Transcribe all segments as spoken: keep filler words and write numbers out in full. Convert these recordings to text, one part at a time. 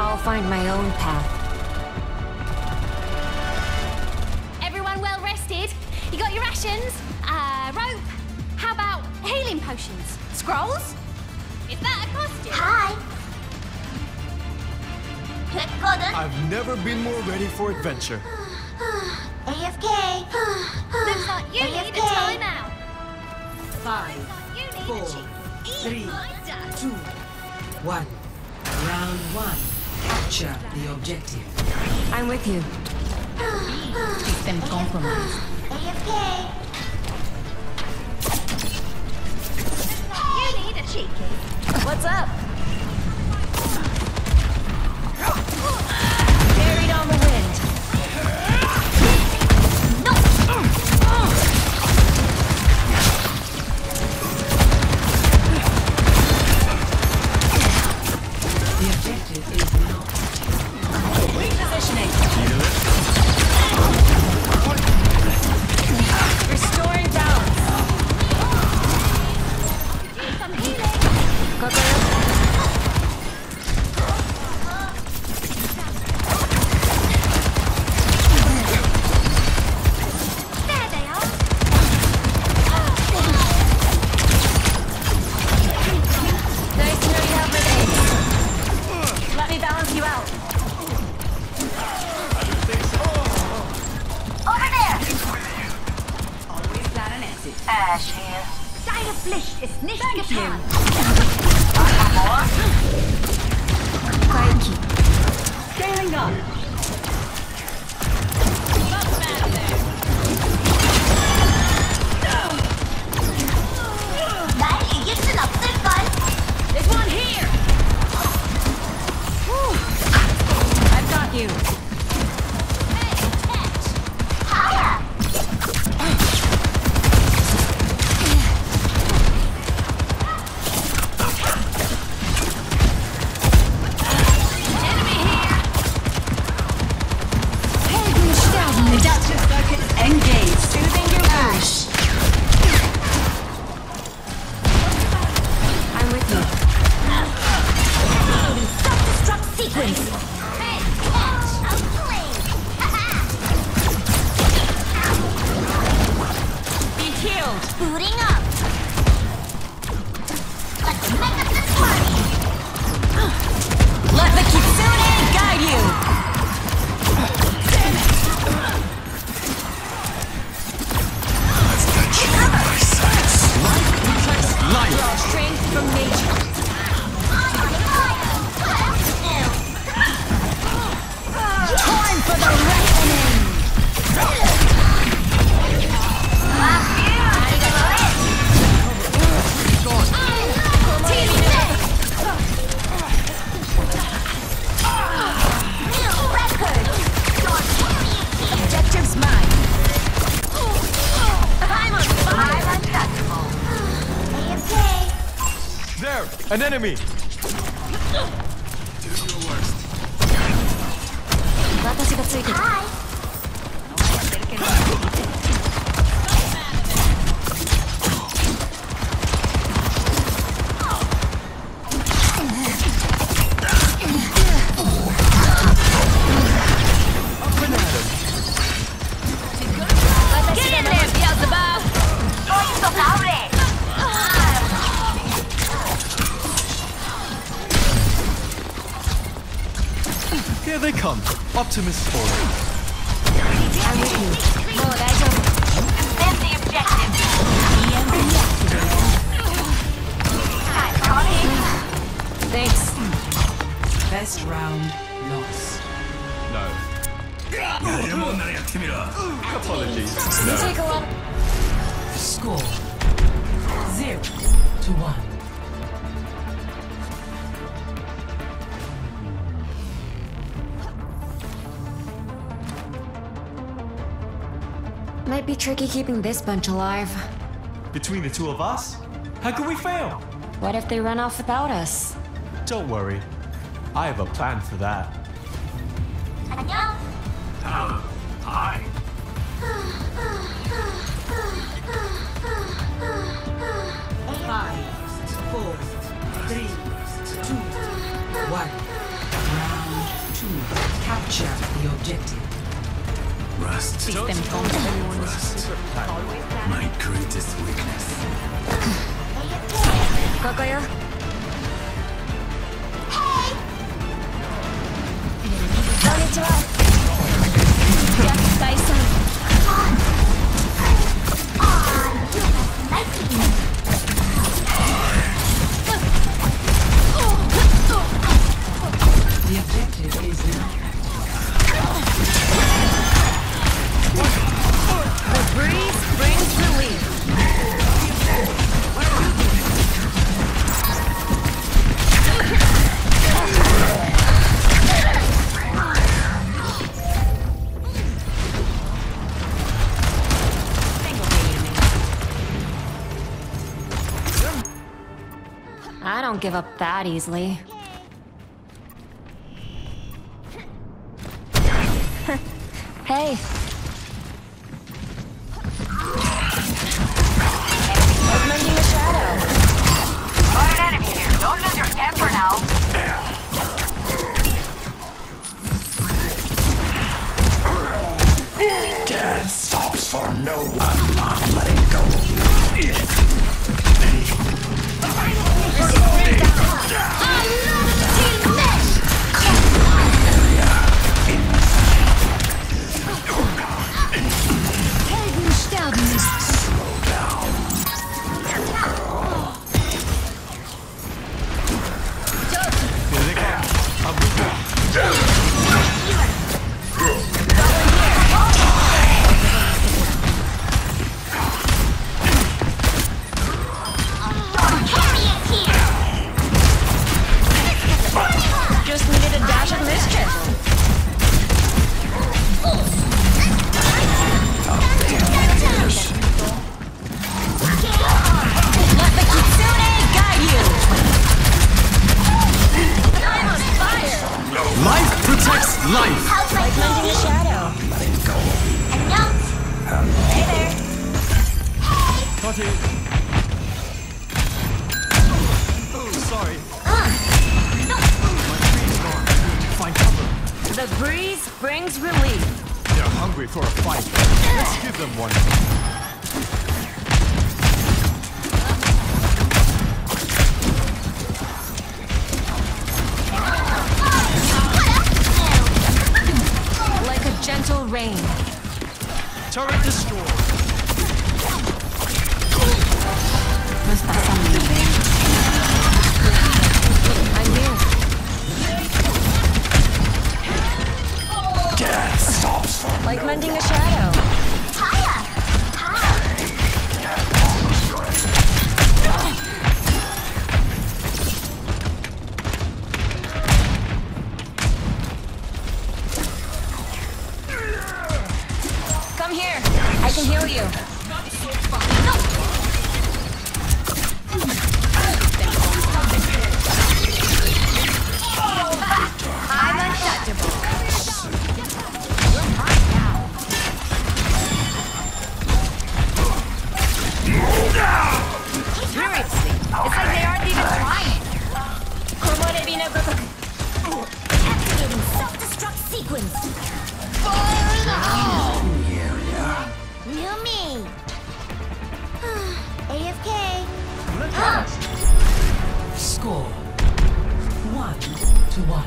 I'll find my own path. Everyone well rested? You got your rations? Uh, rope? How about healing potions? Scrolls? Is that a costume? Hi. 됐거든. I've never been more ready for adventure. A F K. Looks like you need a A F K. timeout. Five, You need four, a cheek. three, My dad. two, one. Round one. Capture the objective. I'm with you. System compromised. A F K. You need a cheeky. What's up? Buried on the wind. The objective is not. Repositioning. Restoring balance. Some healing. Got there. There they are. Nice to know you have my name. Let me balance you out. Over there. Always plan an exit. Ash here. Deine Pflicht ist nicht getan. Kaiki. Scaling up. 날 이길 순 없을걸. There's one here. Whew. I've got you. 하야. Enemy here. Adaptive circuits engaged. Soothing your ash. I'm with you. Self-destruct sequence. Hey, Be healed. Booting up. Let's make up this party. Let the Kitsune guide you. Draw strength from nature. Time for the reckoning. Objective's mine. I'm untouchable. A F K. There! An enemy! 私がついてる。 Hi. get in there, Beelzebub. Here they come. Optimus forward. I'm with you. もう大丈夫。 Defend the objective. I'm coming. Thanks. Best round lost. No. Apologies. No. Take a while. Score zero to one. Might be tricky keeping this bunch alive. Between the two of us? How could we fail? What if they run off without us? Don't worry. I have a plan for that. 안녕. Hi. Five, four, three, two, one. Round Capture the objective. Rust. Rust. My greatest weakness. ここよ。こんにちは。厄介さん。 The objective is now. The breeze brings relief. I don't give up that easily. Hey. Lending a shadow. Got an enemy here. Don't lose your temper now. Death stops for no one. I'm letting go. Just needed a dash of mischief. Let the Kitsune guide you. I'm on fire. Life protects life. Like lending a shadow. And don't. Hey there. Got it. Oh, sorry. Find cover. The breeze brings relief. They're hungry for a fight. Let's give them one. Like a gentle rain. Turret destroyed. I'm here. Death stops for Like mending a shadow. Come here. I can heal you. I'm untouchable. Seriously, it's like they aren't even trying. Komorebi no gotoku. Activating self-destruct sequence. New me. A F K. Score one to one.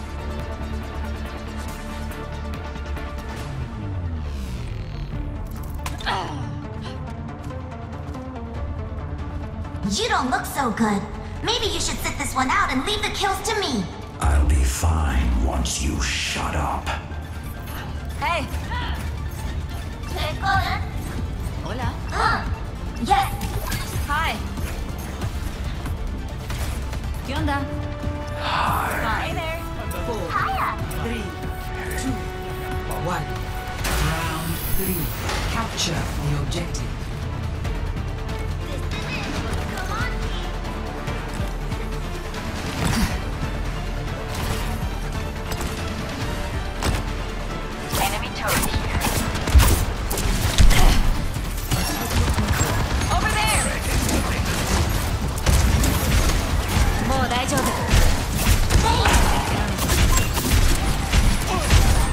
You don't look so good. Maybe you should sit this one out and leave the kills to me. I'll be fine once you shut up. Hey. Hola. Hola. Uh, yes. Hi. ¿Qué onda? Hi there. Four, Hiya. three, two, one. Round three. Capture the objective. Come on, enemy turret here. Over there. もう大丈夫。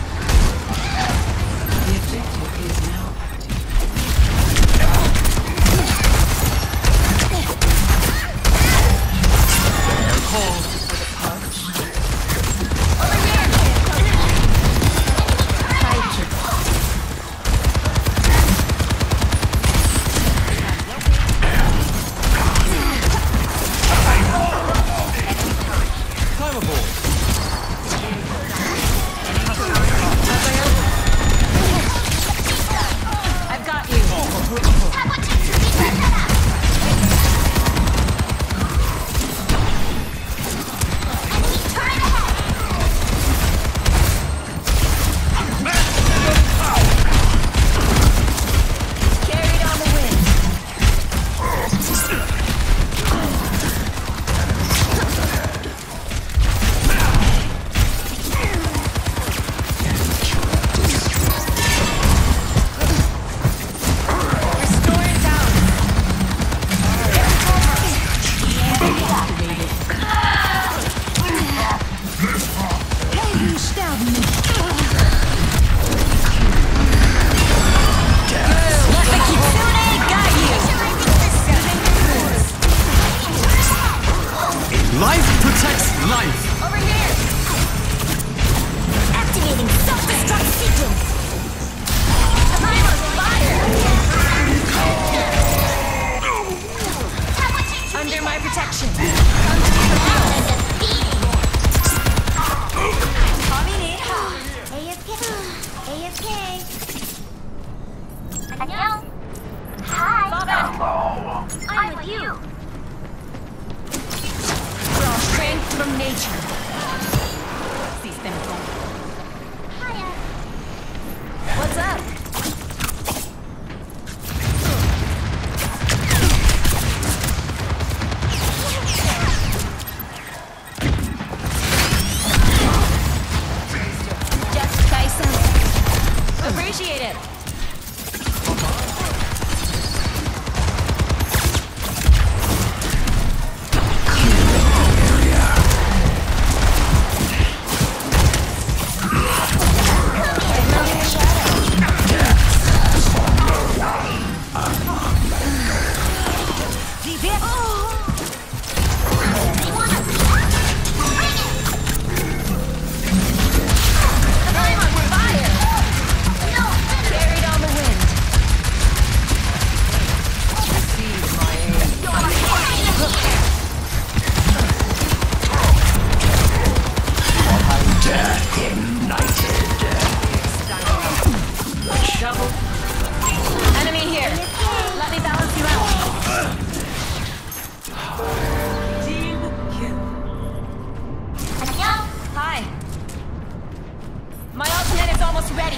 ready.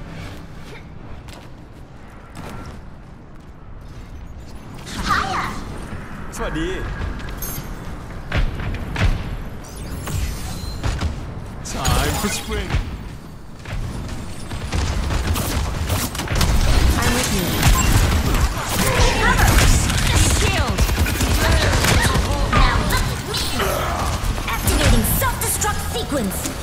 Hiya! สวัสดี Time for sprint. I'm with you. Shield. Now look at me! Activating self-destruct sequence!